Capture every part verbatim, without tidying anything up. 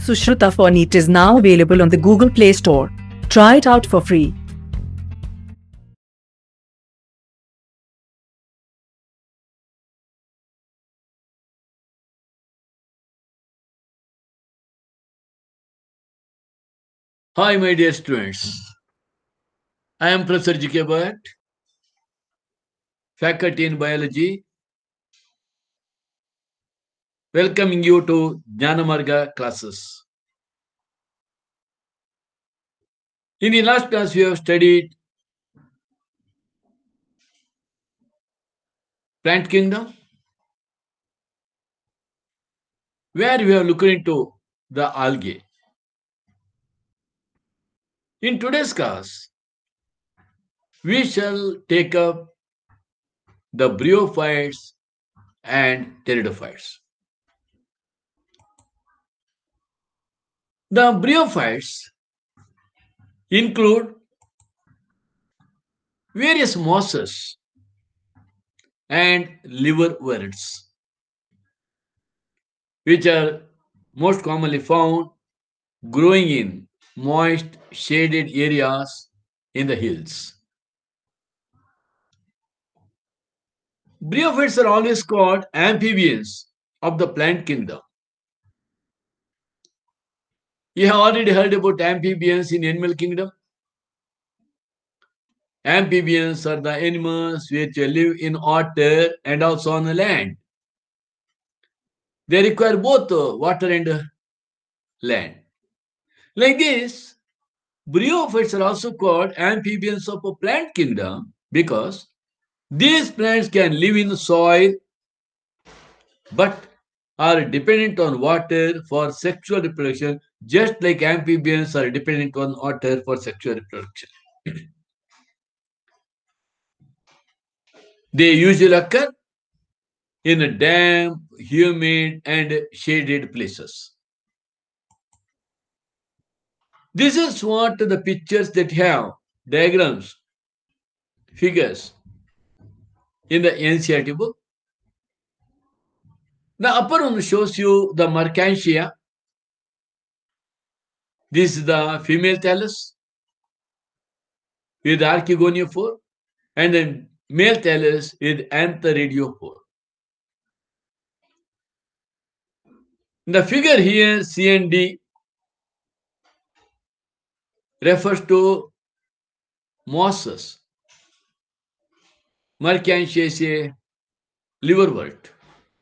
Sushruta for NEET is now available on the Google Play Store. Try it out for free. Hi, my dear students. I am Professor G K Bhatt, faculty in biology, welcoming you to Jnanamarga classes. In the last class, we have studied plant kingdom, where we have looked into the algae. In today's class, we shall take up the bryophytes and pteridophytes. The bryophytes include various mosses and liverworts, which are most commonly found growing in moist, shaded areas in the hills. Bryophytes are always called amphibians of the plant kingdom. You have already heard about amphibians in animal kingdom. Amphibians are the animals which live in water and also on the land. They require both uh, water and uh, land. Like this, bryophytes are also called amphibians of a plant kingdom because these plants can live in the soil but are dependent on water for sexual reproduction, just like amphibians are dependent on water for sexual reproduction. They usually occur in damp, humid, and shaded places. This is what the pictures that have diagrams, figures in the N C E R T book. The upper one shows you the Mercantia. This is the female thallus with archegoniophore, and then male thallus with antheridiophore. The figure here, C and D, refers to mosses. Mercantia is a liverwort.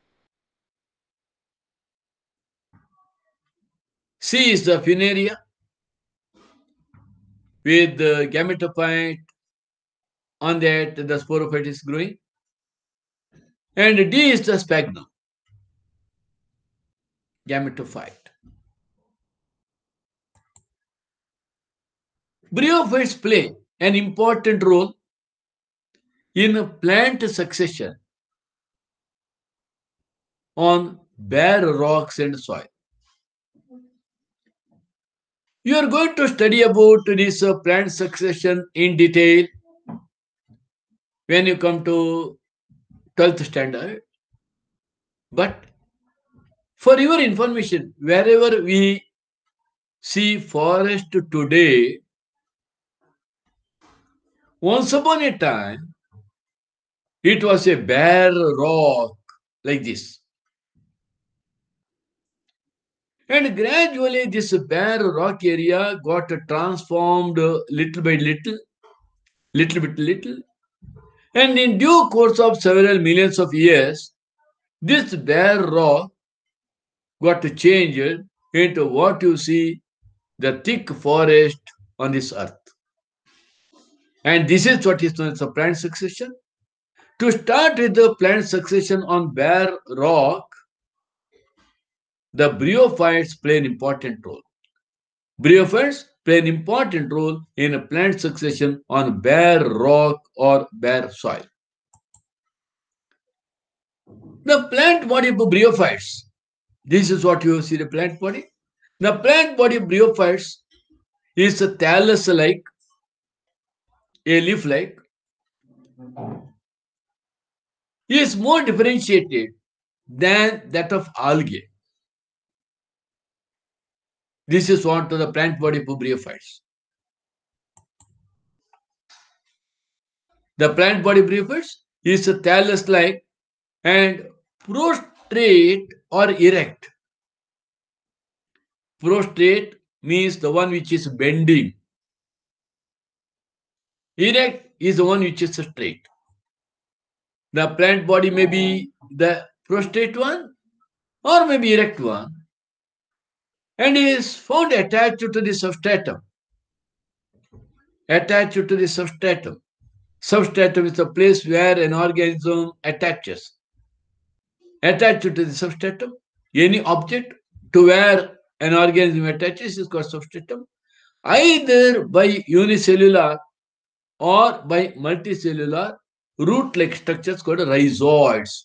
C is the funaria with the gametophyte. On that, the sporophyte is growing. And D is the sphagnum, gametophyte. Bryophytes play an important role in plant succession on bare rocks and soil. You are going to study about this uh, plant succession in detail when you come to twelfth standard. But for your information, wherever we see forest today, once upon a time, it was a bare rock like this. And gradually, this bare rock area got transformed uh, little by little, little bit little. And in due course of several millions of years, this bare rock got changed into what you see, the thick forest on this earth. And this is what is known as a plant succession. To start with the plant succession on bare rock, the bryophytes play an important role. Bryophytes play an important role in a plant succession on bare rock or bare soil. The plant body of bryophytes, this is what you see the plant body. The plant body of bryophytes is a thallus-like, a leaf-like, is more differentiated than that of algae. This is what the plant body of bryophytes. The plant body of bryophytes is thallus-like and prostrate or erect. Prostrate means the one which is bending. Erect is the one which is straight. The plant body may be the prostrate one or maybe erect one, and is found attached to the substratum. Attached to the substratum. Substratum is the place where an organism attaches. Attached to the substratum, any object to where an organism attaches is called substratum, either by unicellular or by multicellular root-like structures called rhizoids.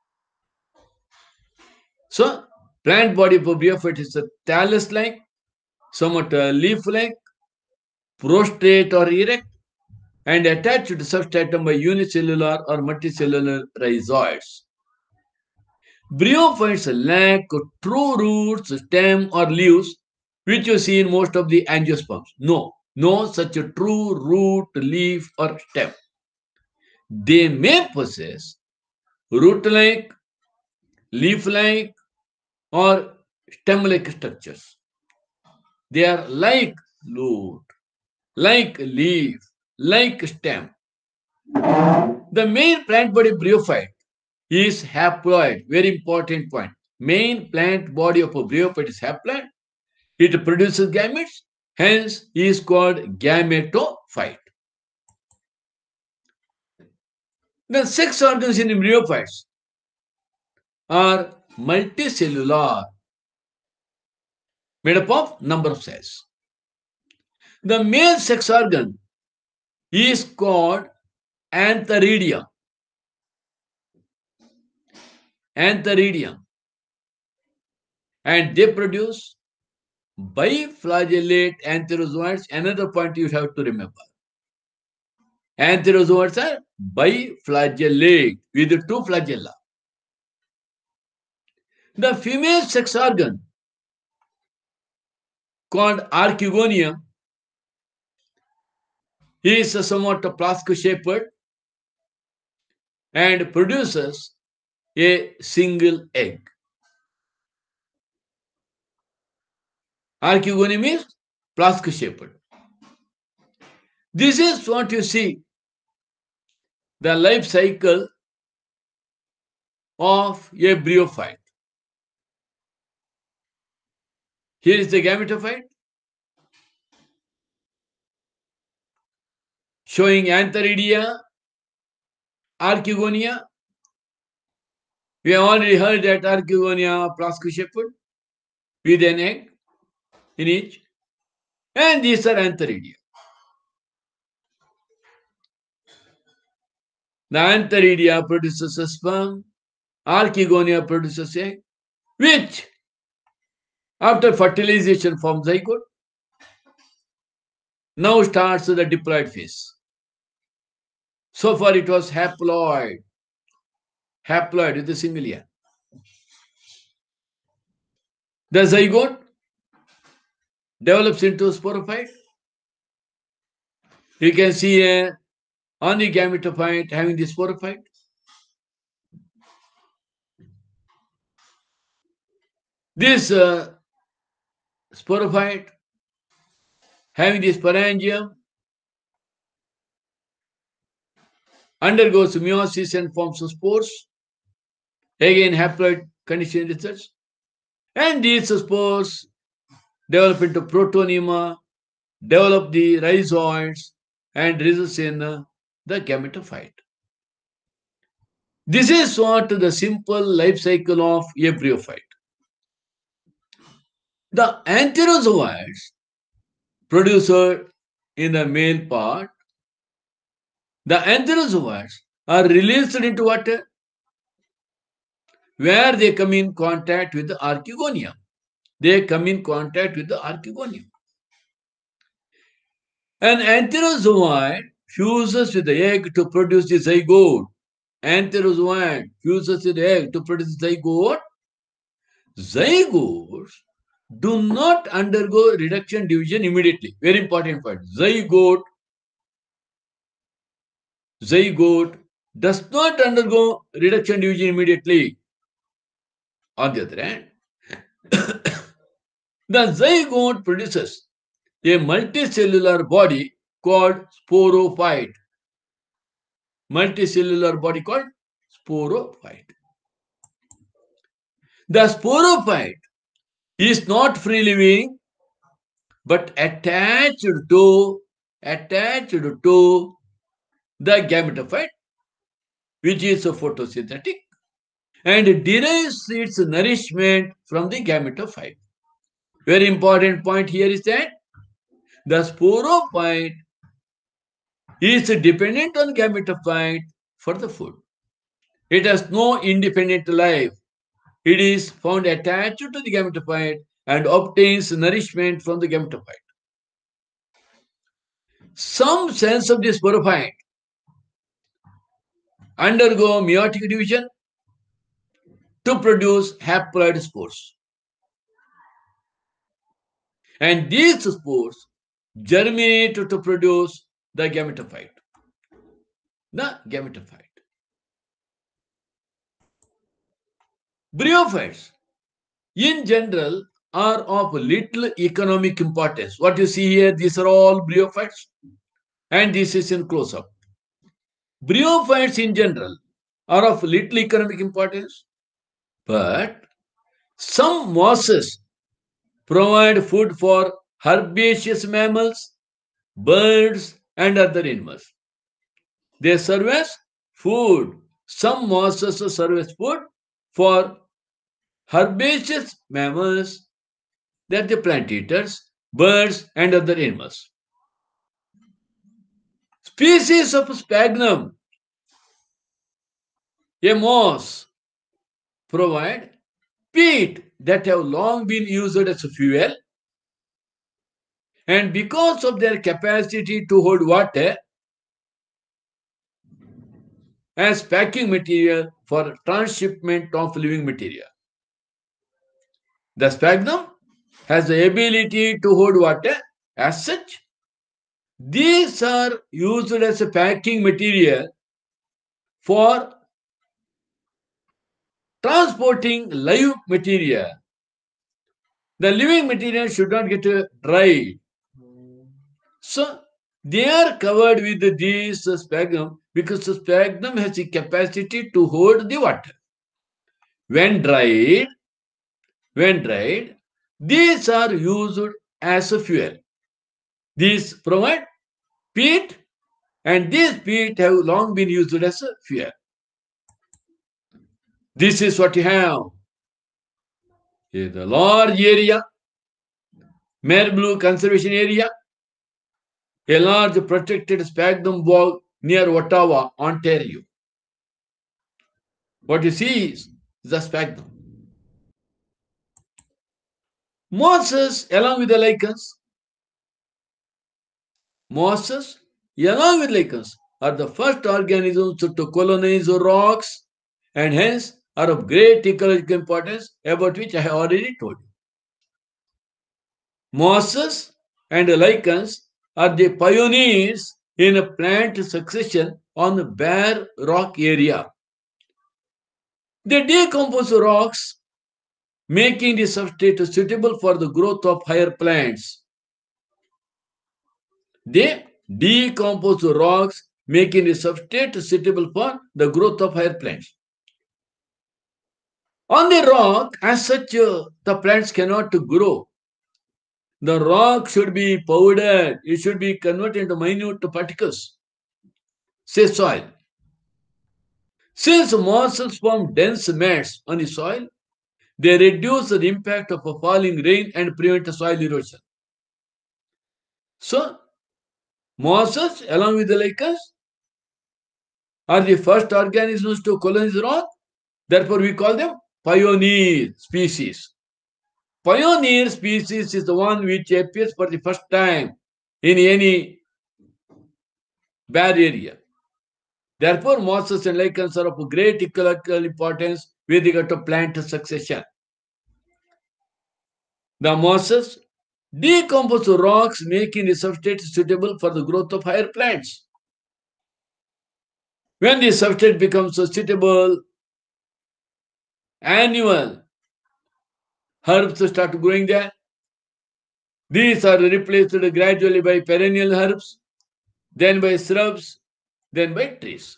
So, plant body of bryophyte is a thallus-like, somewhat uh, leaf-like, prostrate or erect, and attached to the substratum by unicellular or multicellular rhizoids. Bryophytes lack true roots, stem, or leaves, which you see in most of the angiosperms. No, no such a true root, leaf, or stem. They may possess root-like, leaf-like, or stem-like structures. They are like root, like leaf, like stem. The main plant body of bryophyte is haploid. Very important point. Main plant body of a bryophyte is haploid. It produces gametes, hence he is called gametophyte. The sex organs in bryophytes are multicellular, made up of number of cells. The male sex organ is called antheridium. Antheridium. And they produce biflagellate antherozoids. Another point you have to remember. Antherozoids are biflagellate with two flagella. The female sex organ called archegonium is somewhat flask-shaped and produces a single egg. Archegonium is flask-shaped. This is what you see, the life cycle of a bryophyte. Here is the gametophyte showing antheridia, archegonia. We have already heard that archegonia flask-shaped with an egg in each, and these are antheridia. The antheridia produces a sperm, archegonia produces egg, which after fertilization forms zygote. Now starts the diploid phase. So far it was haploid, haploid with a single year. The zygote develops into a sporophyte. You can see a on the gametophyte having the sporophyte. This uh, sporophyte having the sporangium undergoes meiosis and forms spores. Again, haploid condition research. And these spores develop into protonema, develop the rhizoids, and results in uh, the gametophyte. This is what the simple life cycle of a bryophyte. The antherozoids produced in the male part, the antherozoids are released into water where they come in contact with the archegonium. They come in contact with the archegonium. An antherozoid fuses with the egg to produce the zygote. Antherozoid fuses with the egg to produce zygote. Zygotes do not undergo reduction division immediately. Very important point. Zygote, zygote does not undergo reduction division immediately. On the other hand, the zygote produces a multicellular body called sporophyte. Multicellular body called sporophyte. The sporophyte is not free living but attached to attached to the gametophyte, which is photosynthetic, and derives its nourishment from the gametophyte. Very important point here is that the sporophyte is dependent on gametophyte for the food. It has no independent life. It is found attached to the gametophyte and obtains nourishment from the gametophyte. Some cells of the sporophyte undergo meiotic division to produce haploid spores. And these spores germinate to produce the gametophyte. The gametophyte. Bryophytes, in general, are of little economic importance. What you see here, these are all bryophytes, and this is in close-up. Bryophytes in general are of little economic importance, but some mosses provide food for herbaceous mammals, birds, and other animals. They serve as food. Some mosses serve as food for herbaceous mammals, that the plant eaters, birds, and other animals. Species of sphagnum, a moss, provide peat that have long been used as fuel, and because of their capacity to hold water as packing material for transshipment of living material. The sphagnum has the ability to hold water. As such, these are used as a packing material for transporting live material. The living material should not get dried. So they are covered with this sphagnum because the sphagnum has the capacity to hold the water. When dried, when dried, these are used as a fuel. These provide peat, and these peat have long been used as a fuel. This is what you have. Here the large area, Merblu Conservation Area, a large protected sphagnum bog near Ottawa, Ontario. What you see is the sphagnum. Mosses, along with the lichens, mosses, along with lichens, are the first organisms to colonize rocks and hence are of great ecological importance, about which I have already told you. Mosses and lichens are the pioneers in plant succession on bare rock area. They decompose rocks, making the substrate suitable for the growth of higher plants. They decompose rocks, making the substrate suitable for the growth of higher plants. On the rock, as such, uh, the plants cannot grow. The rock should be powdered. It should be converted into minute particles, say soil. Since mosses form dense mats on the soil, they reduce the impact of a falling rain and prevent soil erosion. So, mosses, along with the lichens, are the first organisms to colonize rock. Therefore, we call them pioneer species. Pioneer species is the one which appears for the first time in any bare area. Therefore, mosses and lichens are of great ecological importance with regard to plant succession. The mosses decompose rocks, making the substrate suitable for the growth of higher plants. When the substrate becomes suitable, annual herbs start growing there. These are replaced gradually by perennial herbs, then by shrubs, then by trees.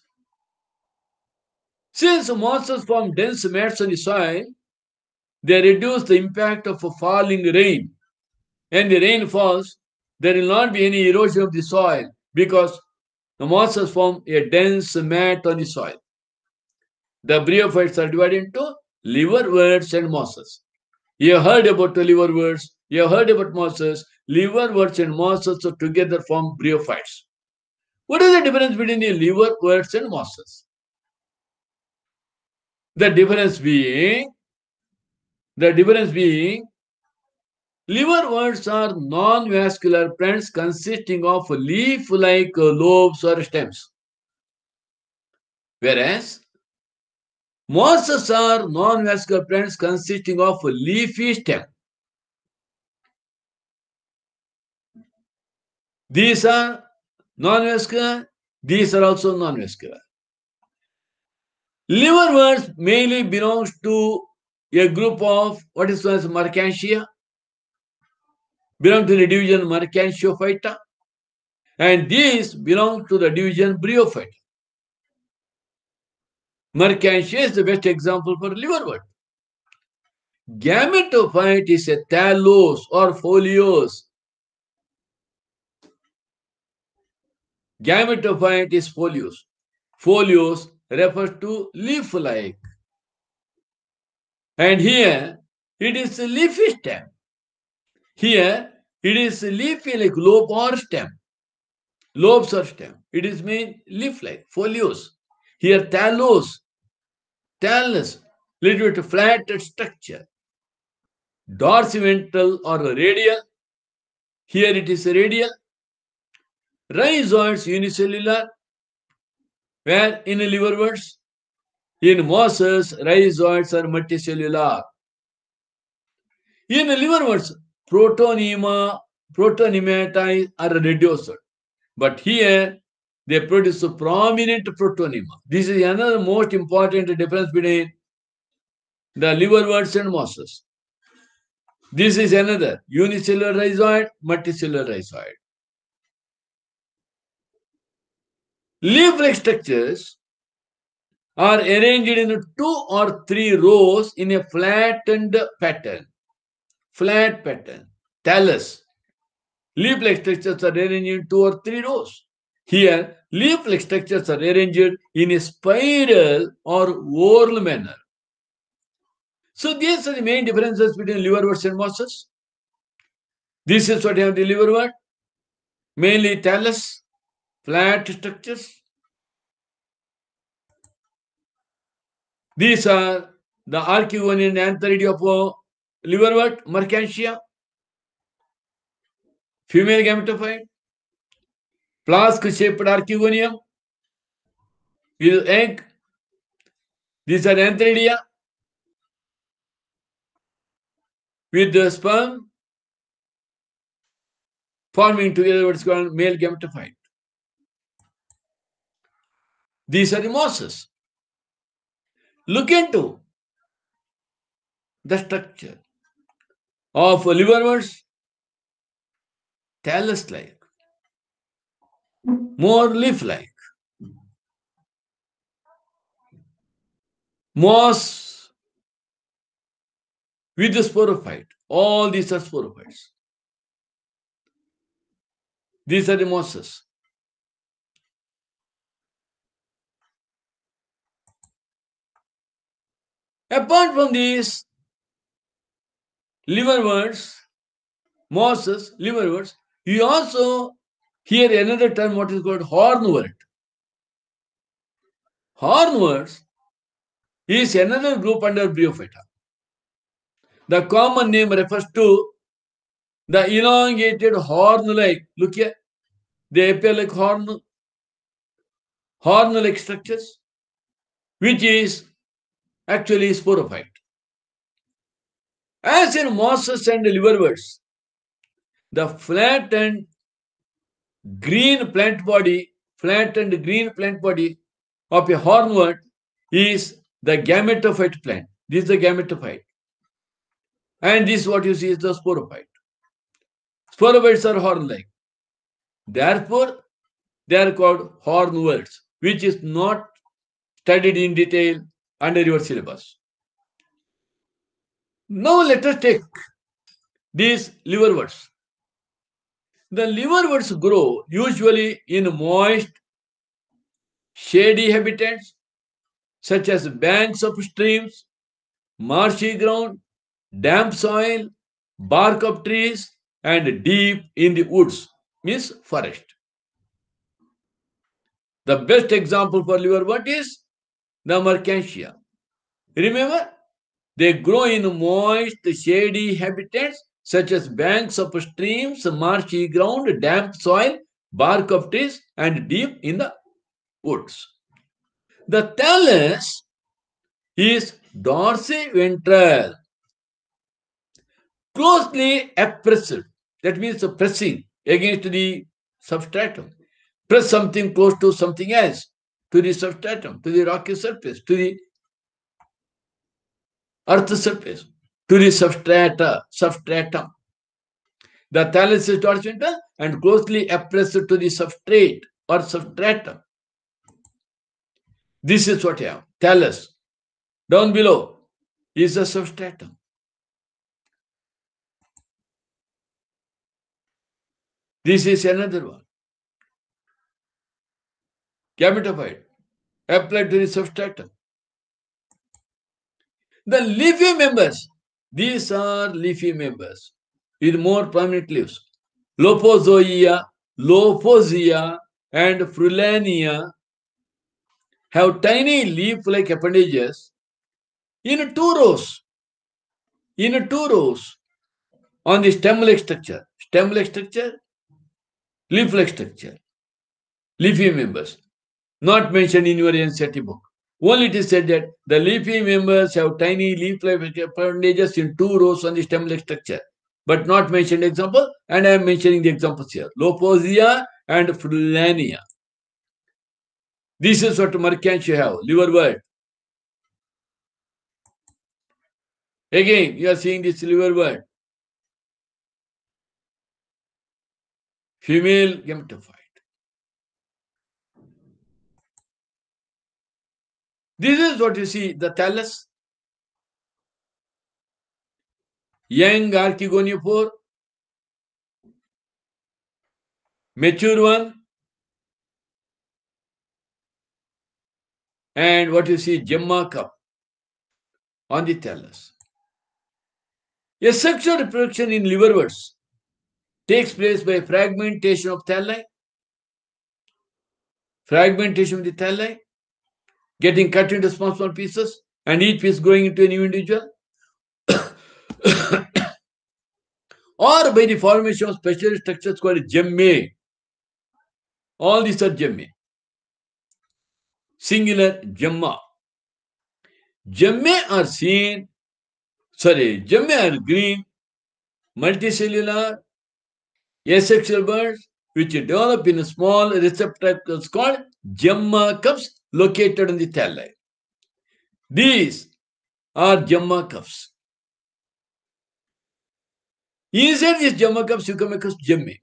Since mosses form dense mats on the soil, they reduce the impact of a falling rain. When the rain falls, there will not be any erosion of the soil because the mosses form a dense mat on the soil. The bryophytes are divided into liverworts and mosses. You have heard about the liverworts, you have heard about mosses. Liverworts and mosses together form bryophytes. What is the difference between the liverworts and mosses? The difference being, the difference being, liverworts are non-vascular plants consisting of leaf-like lobes or stems, whereas mosses are non-vascular plants consisting of leafy stem. These are non-vascular, these are also non-vascular. Liverworts mainly belongs to a group of what is known as Mercantia, belong to the division Mercantiophita, and these belong to the division Bryophyta. Mercantia is the best example for liverwort. Gametophyte is a thallus or foliose. Gametophyte is foliose. Foliose refers to leaf-like. And here it is a leafy stem. Here it is leafy like lobe or stem. Lobes or stem. It is made leaf-like, foliose. Here thallus, thallus, little bit flat structure. Dorsiventral or radial. Here it is radial. Rhizoids unicellular, where in liverworts, in mosses, rhizoids are multicellular. In liverworts, protonema, protonemata are reduced. But here, they produce a prominent protonema. This is another most important difference between the liverworts and mosses. This is another unicellular rhizoid, multicellular rhizoid. Leaf-like structures are arranged in two or three rows in a flattened pattern. Flat pattern. Thallus. Leaf-like structures are arranged in two or three rows. Here, leaf-like structures are arranged in a spiral or whorl manner. So these are the main differences between liverworts and mosses. This is what you have the liverwort. Mainly thallus, flat structures. These are the archegonian antheridia of liverwort, Mercantia, female gametophyte, flask-shaped archegonium with egg. These are antheridia with the sperm forming together what's called male gametophyte. These are the mosses. Look into the structure of liverworts, thallus-like, more leaf-like. Moss with the sporophyte. All these are sporophytes. These are the mosses. Apart from these liverworts, mosses, liverworts, you also hear another term what is called hornwort. Hornworts is another group under Bryophyta. The common name refers to the elongated horn-like, look here, they appear like horn, horn-like structures, which is actually sporophyte. As in mosses and liverworts, the flat and green plant body, flat and green plant body of a hornwort is the gametophyte plant. This is the gametophyte. And this what you see is the sporophyte. Sporophytes are horn-like. Therefore, they are called hornworts, which is not studied in detail under your syllabus. Now let us take these liverworts. The liverworts grow usually in moist, shady habitats such as banks of streams, marshy ground, damp soil, bark of trees, and deep in the woods, means forest. The best example for liverwort is the mercantia. Remember, they grow in moist, shady habitats such as banks of streams, marshy ground, damp soil, bark of trees, and deep in the woods. The thallus is dorsiventral, closely pressed. That means pressing against the substratum. Press something close to something else, to the substratum, to the rocky surface, to the earth surface, to the substrata, substratum. The thallus is dorsiventral and closely pressed to the substrate or substratum. This is what I have. Thallus. Down below is the substratum. This is another one. Gametophyte applied to the substratum. The leafy members. These are leafy members with more prominent leaves. Lopozoea, Lophosia, and Frulania have tiny leaf-like appendages in two rows. In two rows on the stem-like structure. Stem-like structure, leaf-like structure. Leafy members. Not mentioned in your N C E R T book. Only it is said that the leafy members have tiny leaf-like appendages in two rows on the stem-like structure, but not mentioned example, and I am mentioning the examples here. Lophosia and Frulania. This is what mercantia have, liverwort. Again, you are seeing this liverwort. Female gametophyte. This is what you see, the thallus. Young archegoniophore. Mature one. And what you see, gemma cup on the thallus. A sexual reproduction in liverworts takes place by fragmentation of thalli. Fragmentation of the thalli, getting cut into small, small pieces, and each piece going into a new individual. Or by the formation of special structures called gemmae. All these are gemmae. Singular gemma. Gemmae are seen, sorry, gemmae are green, multicellular, asexual birds which develop in small receptacles called gemma cups located on the thalli. These are gemma cups. Inside these gemma cups, you come across gemmae.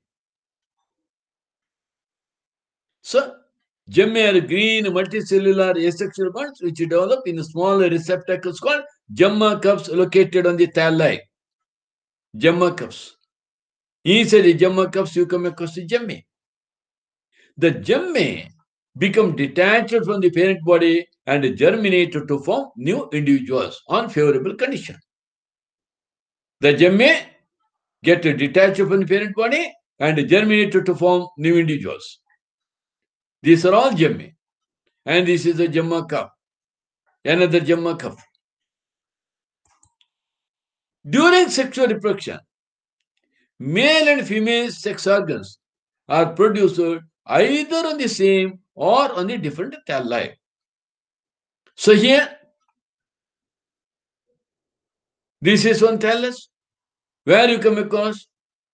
So, gemmae are green, multicellular, asexual birds which develop in small receptacles called gemma cups located on the thalli. Gemma cups. Inside the gemma cups, you come across the gemmae. The gemmae become detached from the parent body and germinate to form new individuals on favorable condition. The gemmae get detached from the parent body and germinate to form new individuals. These are all gemmae. And this is a gemma cup. Another gemma cup. During sexual reproduction, male and female sex organs are produced either on the same or on the different thalli. So here, This is one thallus where you come across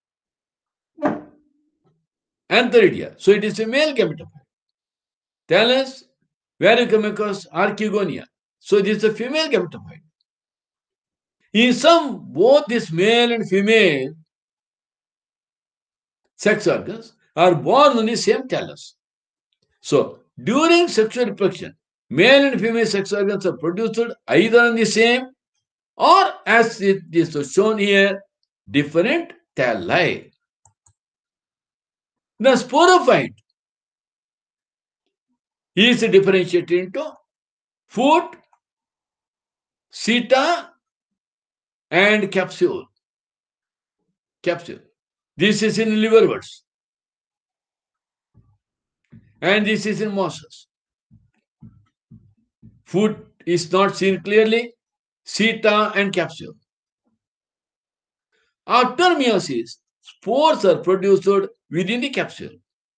antheridia. So it is a male gametophyte. Thallus where you come across archegonia. So this is a female gametophyte. In some, both this male and female sex organs are born on the same thallus. So during sexual reproduction, male and female sex organs are produced either on the same or, as it is shown here, different thalli. The sporophyte is differentiated into foot, seta, and capsule. Capsule. This is in liverworts, and this is in mosses. Foot is not seen clearly. Seta and capsule. After meiosis, spores are produced within the capsule.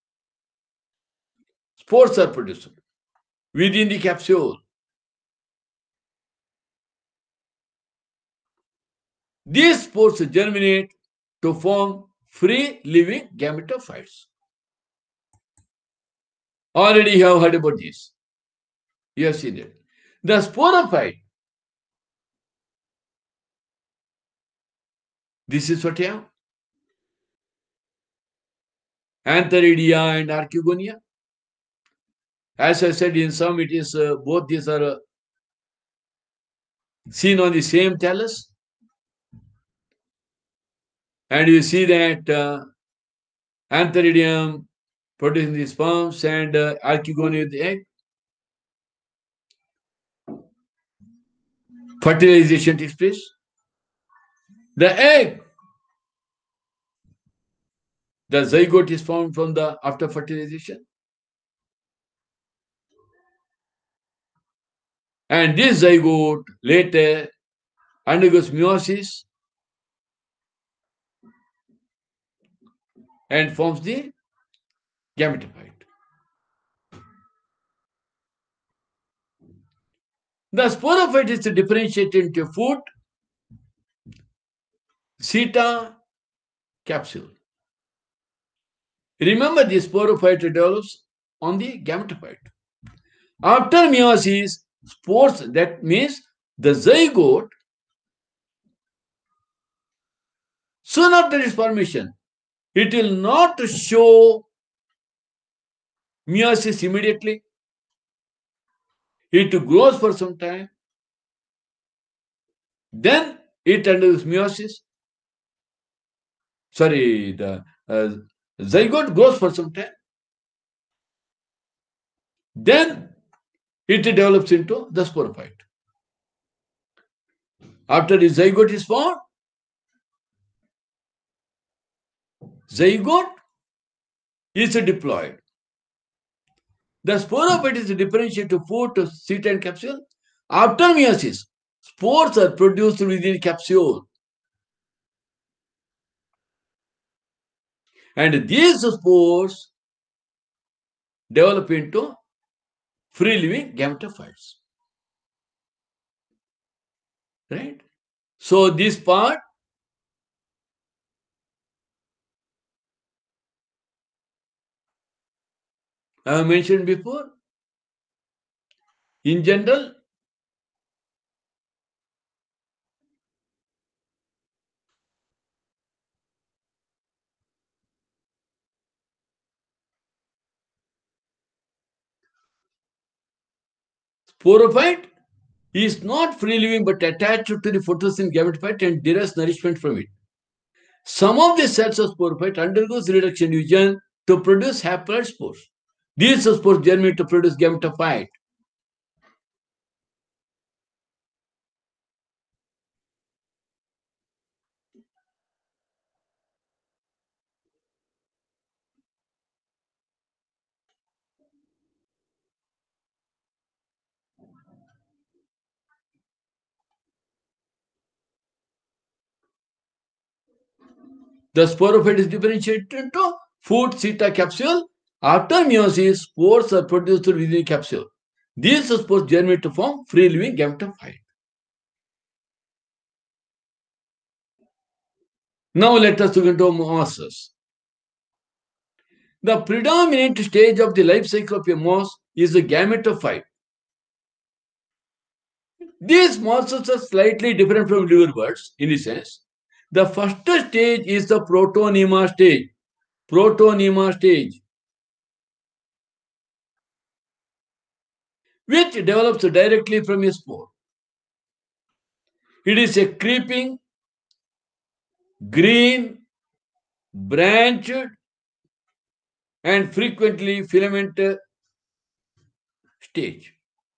Spores are produced within the capsule. These spores germinate to form free-living gametophytes. Already you have heard about this. You have seen it. The sporophyte, this is what you have. Antheridia and archegonia. As I said, in some it is uh, both these are uh, seen on the same thallus. And you see that uh, antheridium producing the sperms and uh, archegonia the egg. Fertilization takes place. The egg, the zygote is formed from the after fertilization. And this zygote later undergoes meiosis and forms the gametophyte. The sporophyte is differentiated into foot, seta, capsule. Remember, the sporophyte develops on the gametophyte. After meiosis, spores, that means the zygote, soon after its formation, it will not show meiosis immediately. It grows for some time. Then it undergoes meiosis. Sorry, the uh, zygote grows for some time. Then it develops into the sporophyte. After the zygote is formed, zygote is diploid. The sporophyte is differentiated to foot, seta, and capsule. After meiosis, spores are produced within capsule. And these spores develop into free-living gametophytes. Right? So this part I have mentioned before. In general, sporophyte is not free-living but attached to the photosynthetic gametophyte and derives nourishment from it. Some of the cells of sporophyte undergoes reduction division to produce haploid spores. These spores germinate to produce gametophyte. The sporophyte is differentiated into foot, seta, capsule. After meiosis, spores are produced within the capsule. These spores germinate to form free-living gametophyte. Now let us look into mosses. The predominant stage of the life cycle of a moss is the gametophyte. These mosses are slightly different from liverworts in the sense. The first stage is the protonema stage. Protonema stage, which develops directly from a spore. It is a creeping, green, branched, and frequently filamented stage.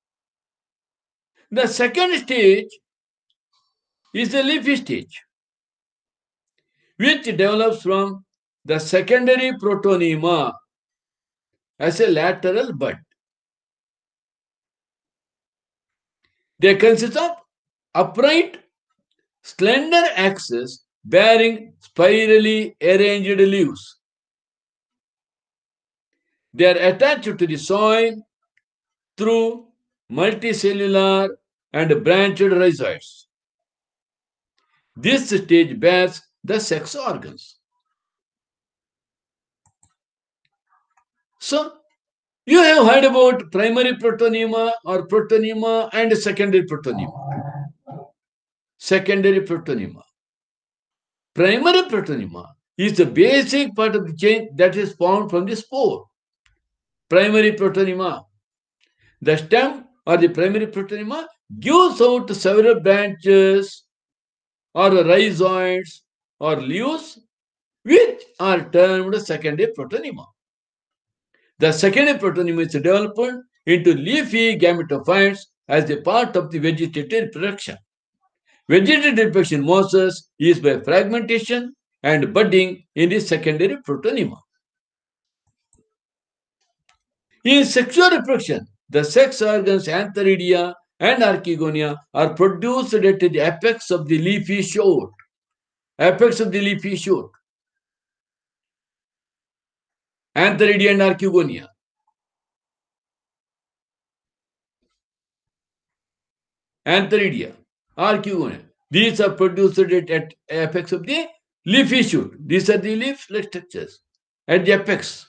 The second stage is the leafy stage, which develops from the secondary protonema as a lateral bud. They consist of upright, slender axis bearing spirally arranged leaves. They are attached to the soil through multicellular and branched rhizoids. This stage bears the sex organs. So, you have heard about primary protonema or protonema and secondary protonema. Secondary protonema. Primary protonema is the basic part of the chain that is formed from the spore. Primary protonema. The stem or the primary protonema gives out several branches or rhizoids or leaves which are termed secondary protonema. The secondary protonema is developed into leafy gametophytes as a part of the vegetative reproduction. Vegetative reproduction in mosses is by fragmentation and budding in the secondary protonema. In sexual reproduction, the sex organs Antheridia and Archegonia are produced at the apex of the leafy shoot. Apex of the leafy shoot. Antheridia and Archegonia. Antheridia, Archegonia. These are produced at apex of the leafy shoot. These are the leaf-like structures at the apex.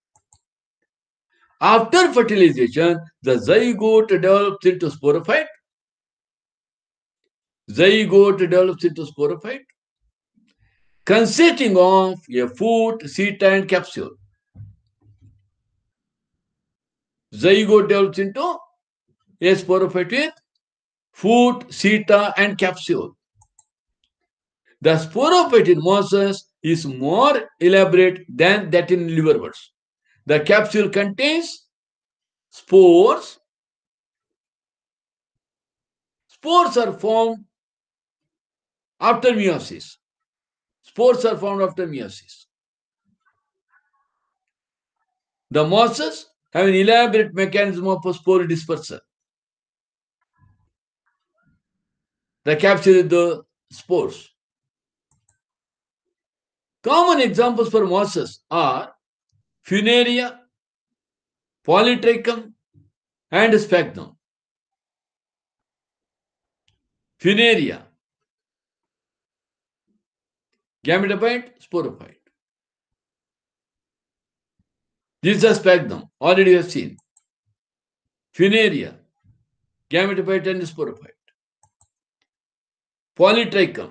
After fertilization, the zygote develops into sporophyte. Zygote develops into sporophyte, consisting of a foot, seta, and capsule. Zygote develops into a sporophyte with foot, seta, and capsule. The sporophyte in mosses is more elaborate than that in liverworts. The capsule contains spores. Spores are formed after meiosis. Spores are formed after meiosis. The mosses have an elaborate mechanism of spore dispersal. The capsule is the spores. Common examples for mosses are Funaria, Polytrichum, and Sphagnum. Funaria, gametophyte, sporophyte. This is the sphagnum, already you have seen. Funaria, gametophyte and sporophyte. Polytrichum,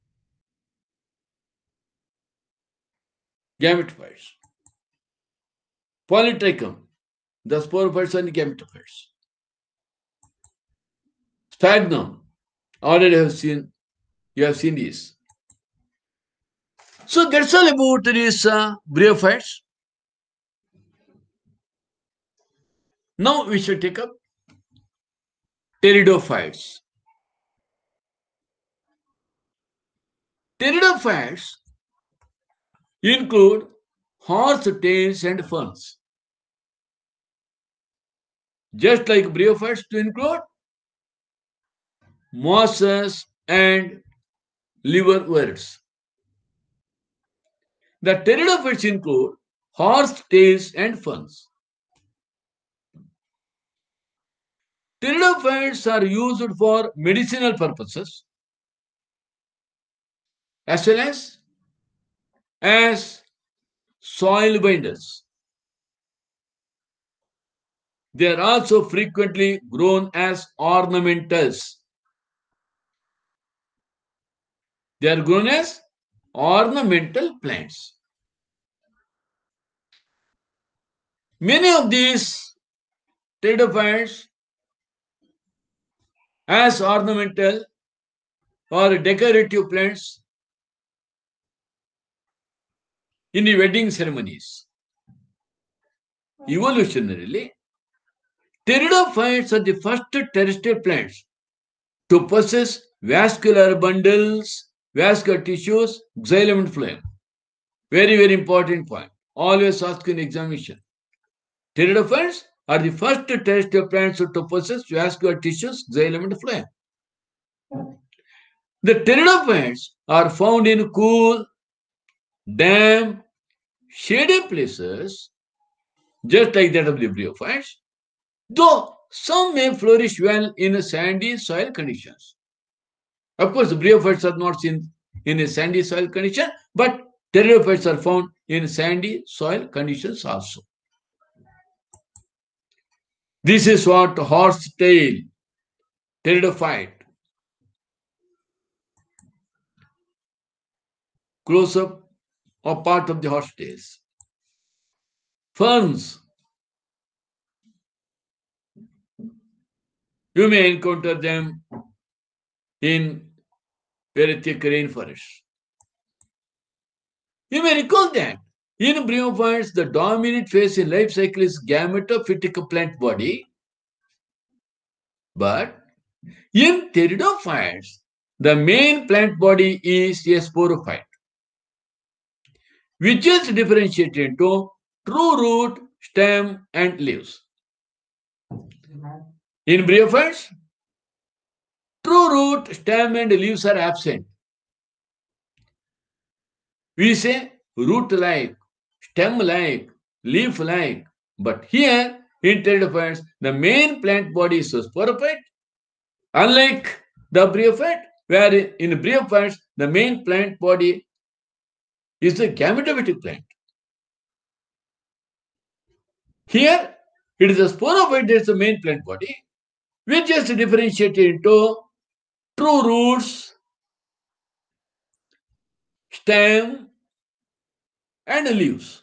gametophytes. Polytrichum, the sporophytes and gametophytes. Sphagnum, already have seen, you have seen this. So that's all about these uh, bryophytes. Now we should take up pteridophytes. Pteridophytes include horsetails and ferns. Just like bryophytes to include mosses and liverworts. The pteridophytes include horsetails and ferns. Pteridophytes are used for medicinal purposes as well as as soil binders. They are also frequently grown as ornamentals. They are grown as ornamental plants. Many of these pteridophytes as ornamental or decorative plants in the wedding ceremonies. Evolutionarily, pteridophytes are the first terrestrial plants to possess vascular bundles, vascular tissues, xylem and phloem. Very, very important point. Always ask in examination. Pteridophytes are the first terrestrial plants to possess vascular tissues, xylem and phloem. The pteridophytes are found in cool, damp, shady places, just like that of the bryophytes, though some may flourish well in sandy soil conditions. Of course, the bryophytes are not seen in a sandy soil condition, but pteridophytes are found in sandy soil conditions also. This is what horsetail pteridophyte. Close up or part of the horsetails. Ferns. You may encounter them in very thick rainforests. You may recall that in bryophytes, the dominant phase in life cycle is gametophytic plant body. But in pteridophytes, the main plant body is a sporophyte, which is differentiated into true root, stem, and leaves. In bryophytes, true root, stem, and leaves are absent. We say root-like, stem-like, leaf-like. But here, in pteridophytes, the main plant body is a sporophyte, unlike the bryophyte, where in bryophytes, the main plant body is the gametophytic plant. Here, it is a sporophyte that is the main plant body, which is differentiated into true roots, stem, and leaves.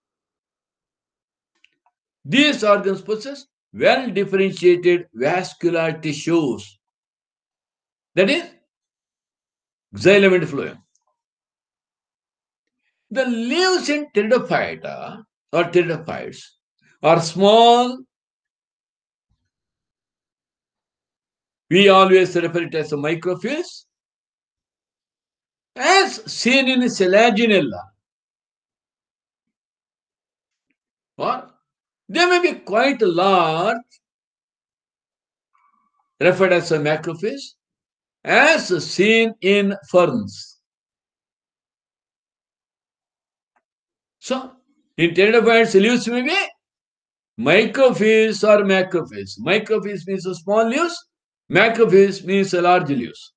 These organs possess well differentiated vascular tissues, that is, xylem and phloem. The leaves in pteridophyta or pteridophytes are small. We always refer it as a microphytes, as seen in Selaginella. Or they may be quite large, referred as a macrophage, as seen in ferns. So, in pteridophytes, leaves may be microphytes or macrophytes. Microphytes means a small leaves, macrophytes means a large leaves.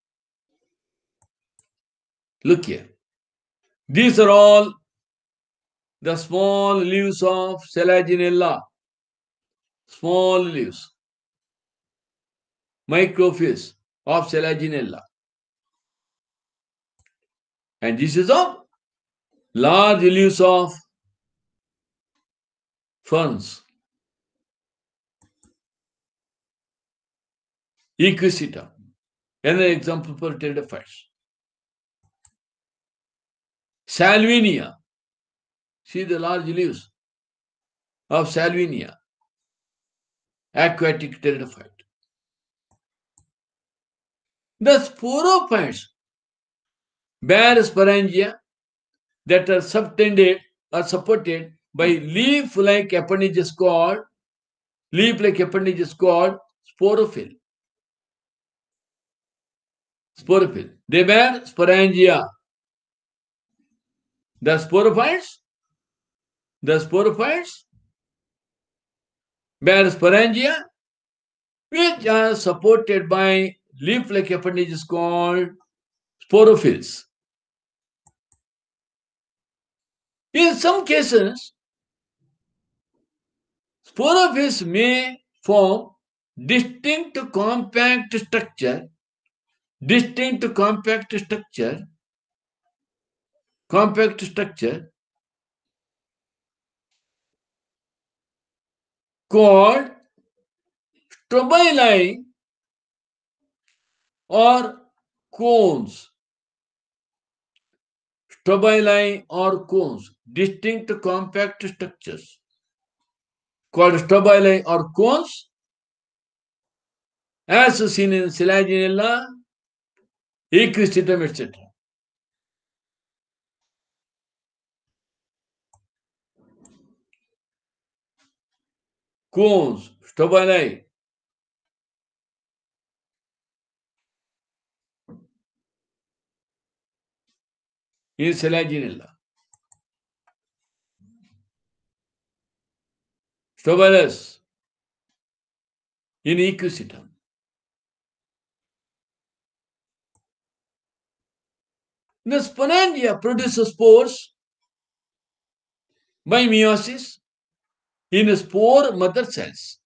Look here. These are all the small leaves of Selaginella. Small leaves. Microphytes of Selaginella. And this is of large leaves of ferns. Equiseta, another example for pteridophytes. Salvinia, see the large leaves of Salvinia, aquatic pteridophyte. The sporophytes bear sporangia that are subtended or supported by leaf-like appendages called leaf-like appendages called sporophyll. Sporophyll. They bear sporangia. The sporophytes, the sporophytes bear sporangia, which are supported by leaf-like appendages called sporophylls. In some cases, sporophylls may form distinct compact structure, distinct compact structure, compact structure called strobili or cones. Strobili or cones, distinct compact structures called strobili or cones, as seen in Selaginella, Equistetum, et cetera. Cones, strobili. In Selaginella. Strobilus in Equistetum. The sporangia produces spores by meiosis in spore mother cells.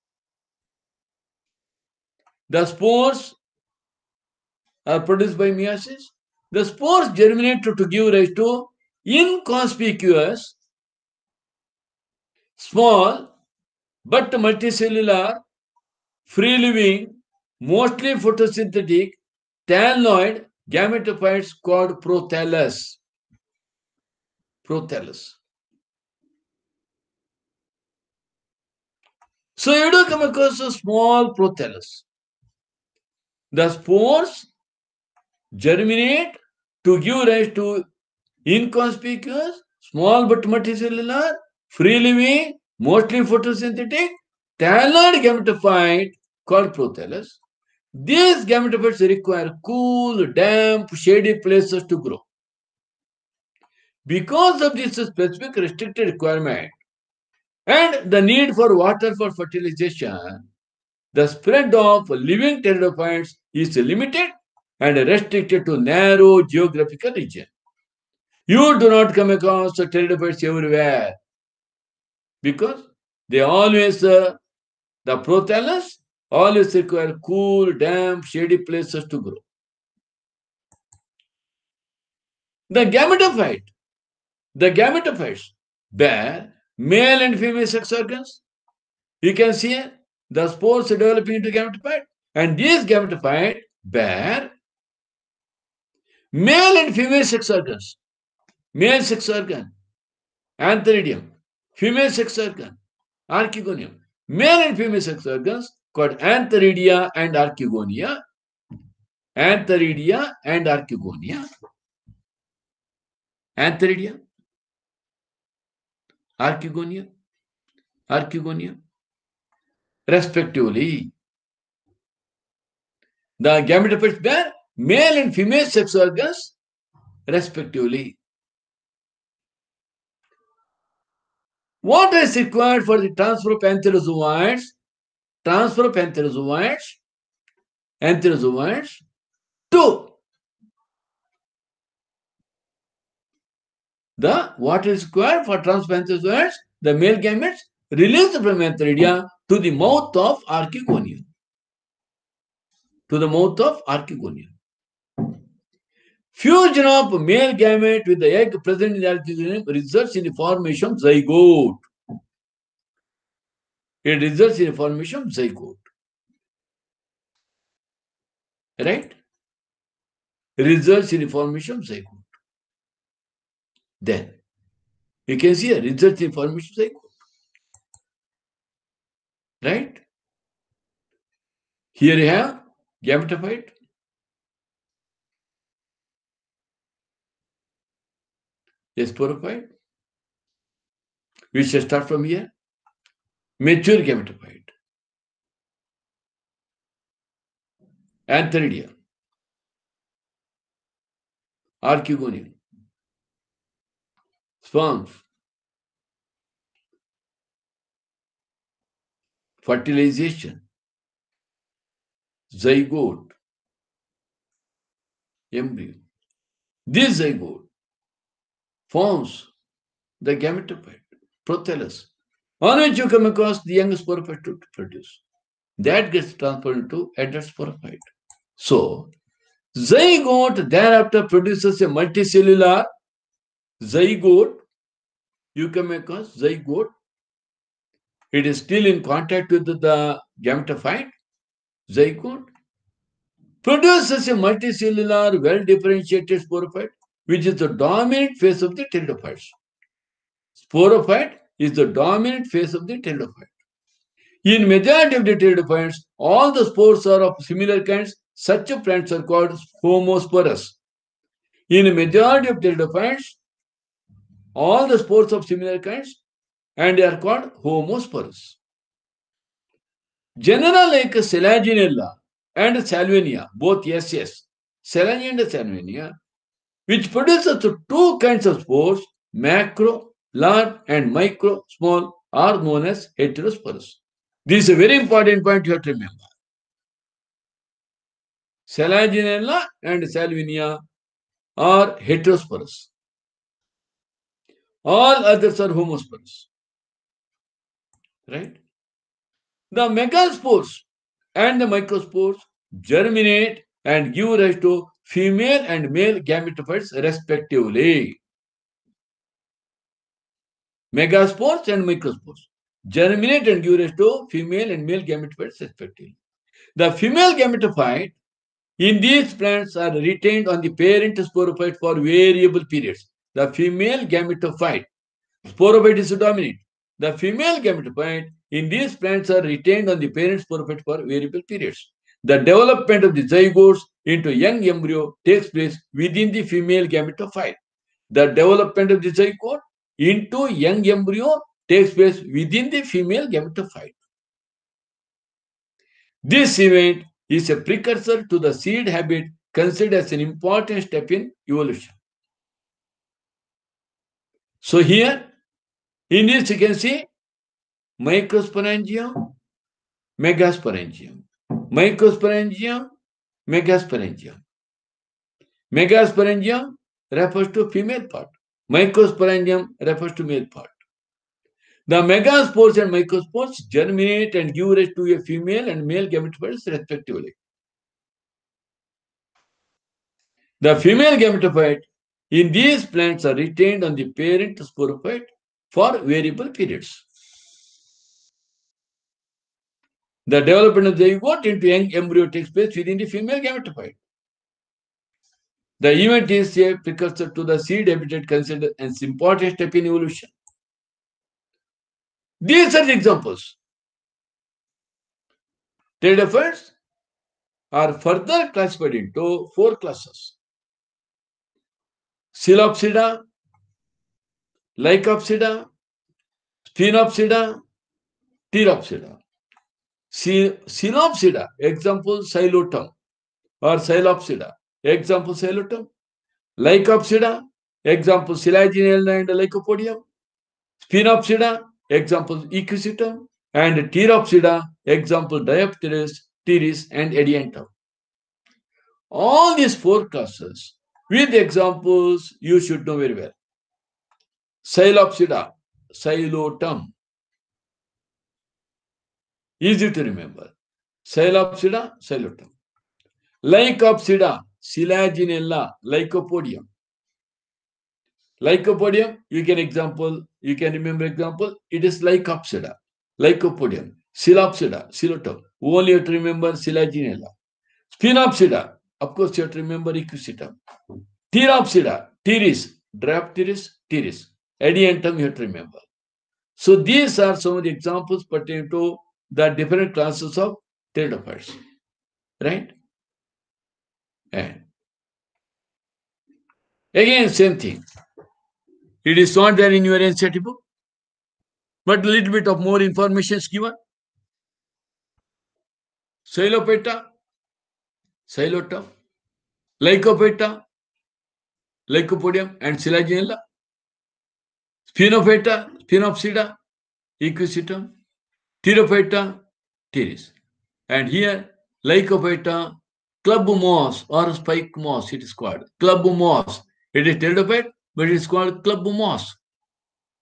The spores are produced by meiosis. The spores germinate to, to give rise to inconspicuous, small, but multicellular, free-living, mostly photosynthetic, talloid gametophytes called prothallus. Prothallus. So you do come across a small prothallus. The spores germinate to give rise to inconspicuous, small but multicellular, free-living, mostly photosynthetic, talloid gametophyte called prothallus. These gametophytes require cool, damp, shady places to grow. Because of this specific restricted requirement and the need for water for fertilization, the spread of living pteridophytes is limited and restricted to narrow geographical region. You do not come across pteridophytes everywhere because they always, uh, the prothallus always require cool, damp, shady places to grow. The gametophyte, the gametophytes bear male and female sex organs. You can see here, the spores are developing into gametophyte, and these gametophyte bear male and female sex organs. Male sex organ, antheridium. Female sex organ, archegonium. Male and female sex organs called antheridia and archegonia. Antheridia and archegonia. Antheridia, archegonia, archegonia, respectively. The gametophytes bear male and female sex organs, respectively. What is required for the transfer of antherozoids? Transfer of antherozoids, antherozoids to the what is required for transfer of antherozoids? The male gametes released from antheridia to the mouth of archegonia. To the mouth of archegonia. Fusion of male gamete with the egg present in the archegonium results in the formation of zygote. It results in the formation of zygote. Right? Results in the formation of zygote. Then, you can see a results in formation of zygote. Right? Here you have gametophyte. A sporophyte. We shall start from here. Mature gametophyte. Antheridia. Archegonium. Sperms. Fertilization. Zygote. Embryo. This zygote forms the gametophyte, prothallus, on which you come across the young sporophyte to produce. That gets transferred into adult sporophyte. So, zygote thereafter produces a multicellular zygote. You come across zygote. It is still in contact with the gametophyte. Zygote produces a multicellular, well-differentiated sporophyte, which is the dominant phase of the pteridophytes. Sporophyte is the dominant phase of the pteridophyte. In majority of the pteridophytes, all the spores are of similar kinds. Such plants are called homosporous. In a majority of pteridophytes, all the spores of similar kinds, and they are called homosporous. Genera like Selaginella and Salvinia, both S S, Selagia and Salvinia, which produces two kinds of spores, macro, large, and micro, small, are known as heterosporous. This is a very important point you have to remember. Selaginella and Salvinia are heterosporous. All others are homosporous. Right? The megaspores and the microspores germinate and give rise to female and male gametophytes respectively. Megaspores and microspores germinate and give rise to female and male gametophytes respectively. The female gametophyte in these plants are retained on the parent sporophyte for variable periods. The female gametophyte, sporophyte is dominant. The female gametophyte in these plants are retained on the parent sporophyte for variable periods. The development of the zygotes into young embryo takes place within the female gametophyte. The development of the zygote into young embryo takes place within the female gametophyte. This event is a precursor to the seed habit, considered as an important step in evolution. So here, in this you can see microsporangium, megasporangium, microsporangium, megasporangium. Megasporangium refers to female part. Microsporangium refers to male part. The megaspores and microspores germinate and give rise to a female and male gametophytes respectively. The female gametophyte in these plants are retained on the parent sporophyte for variable periods. The development of the zygote into young embryo takes place within the female gametophyte. The event is a precursor to the seed habitat, considered as an important step in evolution. These are the examples. Pteridophytes are further classified into four classes: Coelopsida, Lycopsida, Sphenopsida, Pteropsida. Coelopsida, example Xylotum, or Coelopsida, example Xylotum. Lycopsida, example Selaginella and Lycopodium. Sphenopsida, example Equisetum, and Pteropsida, example Diopteris, Pteris, and Ediantum. All these four classes, with examples, you should know very well. Coelopsida, Xylotum. Easy to remember. Coelopsida, Xylotum. Lycopsida, Selaginella, Lycopodium. Lycopodium, you can example, you can remember example, it is Lycopsida, Lycopodium. Coelopsida, Xylotum. Only you have to remember Selaginella. Sphenopsida, of course you have to remember Equisetum. Pteropsida, Pteris, Diopteris, Pteris. Ediantum you have to remember. So these are some of the examples pertaining to the different classes of pteridophytes. Right? And again, same thing. It is not there in your N C E R T book, but a little bit of more information is given. Coelophyta, Xylotum, Lycophyta, Lycopodium, and Selaginella. Sphenophyta, Sphenopsida, Equisetum, Pterophyta, Pteris. And here, Lycophyta, club moss or spike moss, it is called. Club moss. It is pteridophyte, but it is called club moss.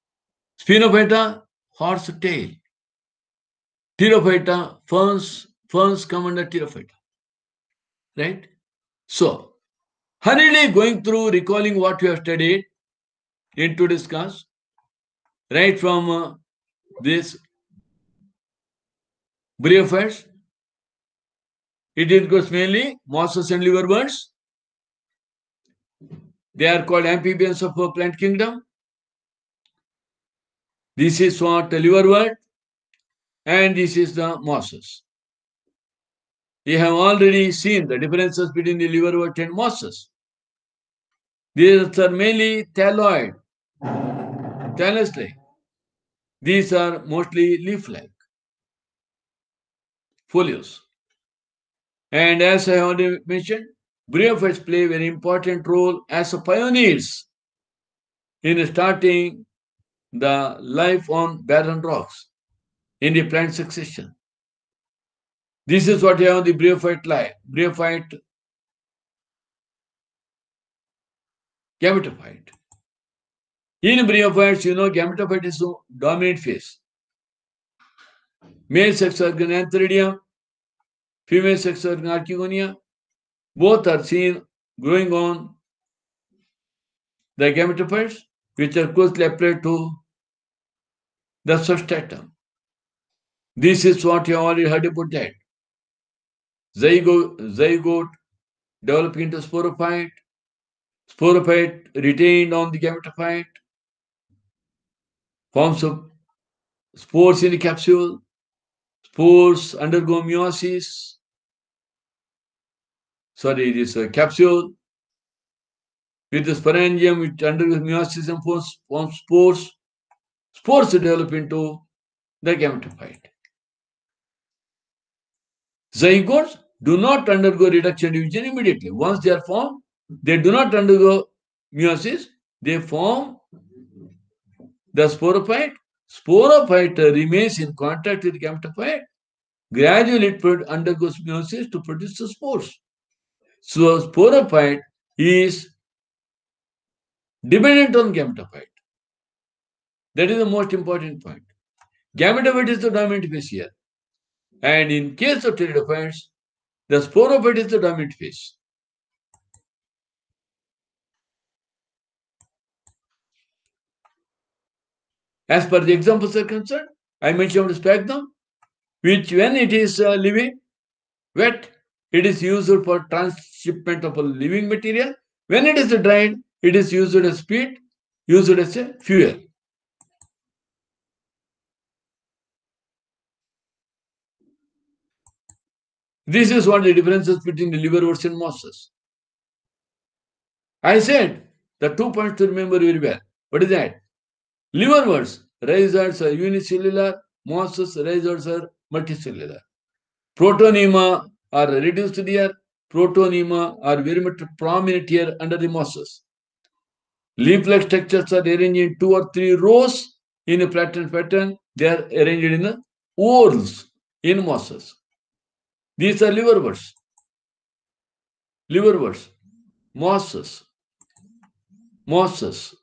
Spinophyta, horse tail. Pterophyta, ferns, ferns come under Pterophyta. Right? So, hurriedly going through, recalling what you have studied in today's class, right from uh, this Bryophytes. It includes mainly mosses and liverworts. They are called amphibians of the plant kingdom. This is what the liverwort, and this is the mosses. We have already seen the differences between the liverwort and mosses. These are mainly thalloid, thallus-like. These are mostly leaf-like folios. And as I already mentioned, bryophytes play a very important role as pioneers in starting the life on barren rocks in the plant succession. This is what you have the bryophyte life, bryophyte gametophyte. In bryophytes, you know, gametophyte is the dominant phase. Male sex organ Antheridium, female sex organ Archegonia, both are seen growing on the gametophytes, which are closely applied to the substratum. This is what you already heard about that. Zygote, zygote developing into sporophyte, sporophyte retained on the gametophyte, forms of spores in the capsule, spores undergo meiosis, sorry, this uh, capsule with the sporangium, which undergoes meiosis and forms, forms spores. Spores develop into the gametophyte. Zygotes do not undergo reduction division immediately. Once they are formed, they do not undergo meiosis. They form the sporophyte. Sporophyte remains in contact with gametophyte. Gradually, it undergoes meiosis to produce the spores. So, sporophyte is dependent on gametophyte. That is the most important point. Gametophyte is the dominant phase here. And in case of pteridophytes, the sporophyte is the dominant phase. As per the examples are concerned, I mentioned sphagnum, which when it is uh, living, wet, it is used for transshipment of a living material. When it is dried, it is used as peat, used as a fuel. This is what the differences between the liverworts and mosses. I said the two points to remember very well. What is that? Liverworts, rhizoids are unicellular, mosses, rhizoids are multicellular. Protonema are reduced here. Protonema are very much prominent here under the mosses. Leaf-like structures are arranged in two or three rows in a flattened pattern. They are arranged in the whorls in mosses. These are liverworts. Liverworts, mosses, mosses.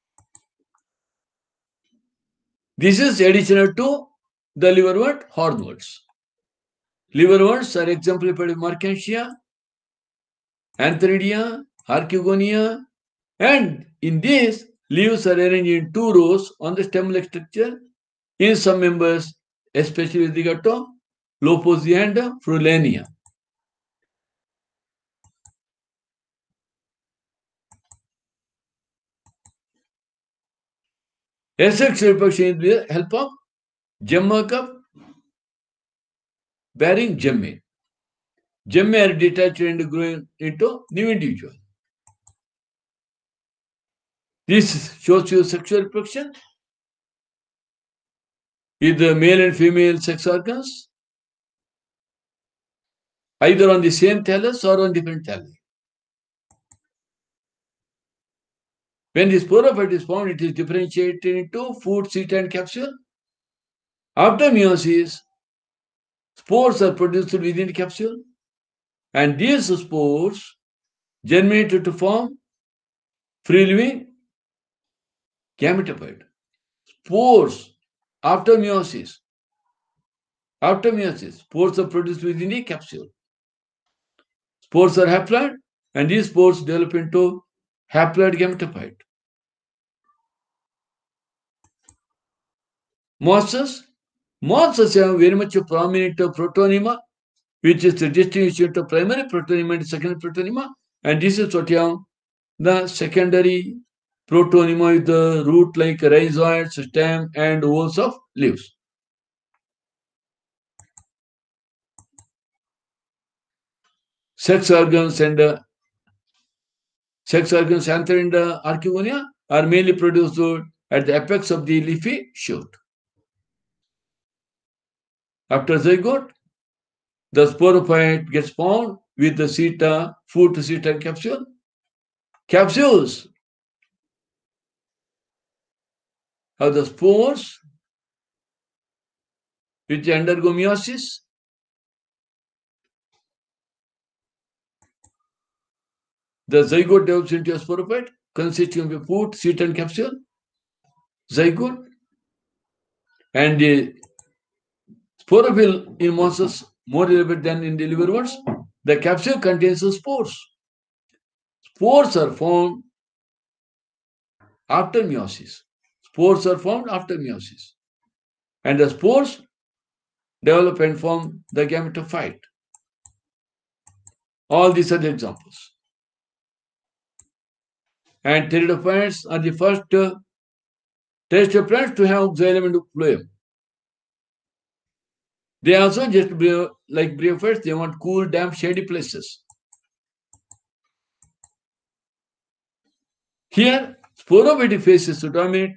This is additional to the liverwort hornworts. Liverworts are exemplified in Mercantia, Antheridia, Archegonia, and in this, leaves are arranged in two rows on the stem-like structure in some members, especially with regard to Loposia and Frulenia. Asexual reproduction with the help of gemma cup bearing gemmae. Gemmae are detached and growing into new individual. This shows you sexual reproduction with the male and female sex organs, either on the same thallus or on different thalli. When the sporophyte is formed, it is differentiated into food, seed, and capsule. After meiosis, spores are produced within the capsule, and these spores germinate to form free-living gametophyte. spores after meiosis. After meiosis, spores are produced within the capsule. Spores are haploid, and these spores develop into haploid gametophyte. Mosses. Mosses have very much a prominent protonema, which is the distinction of primary protonema and secondary protonema. And this is what you have the secondary protonema with the root like rhizoids, stem, and whorls of leaves. Sex organs and uh, sex organs, anther and uh, archegonia, are mainly produced at the apex of the leafy shoot. After zygote, the sporophyte gets formed with the seta, food to seta capsule. Capsules have the spores which undergo meiosis. The zygote develops into a sporophyte consisting of a food, seta, and capsule. Zygote. And the sporophyll in mosses more elaborate than in the liverworts. The capsule contains the spores. Spores are formed after meiosis. Spores are formed after meiosis. And the spores develop and form the gametophyte. All these are the examples. And pteridophytes are the first uh, terrestrial plants to have xylem and phloem. They also just like bryophytes, they want cool, damp, shady places. Here, sporophytic phase is to dominate